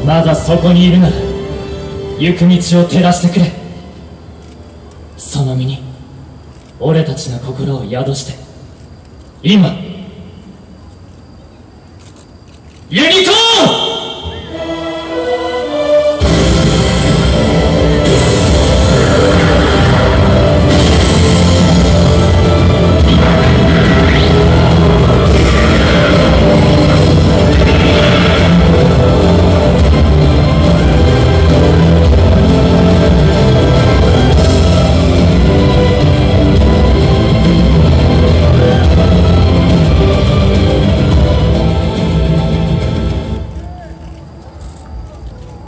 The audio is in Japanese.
まだそこにいるなら行く道を照らしてくれ。その身に俺たちの心を宿して今ユニ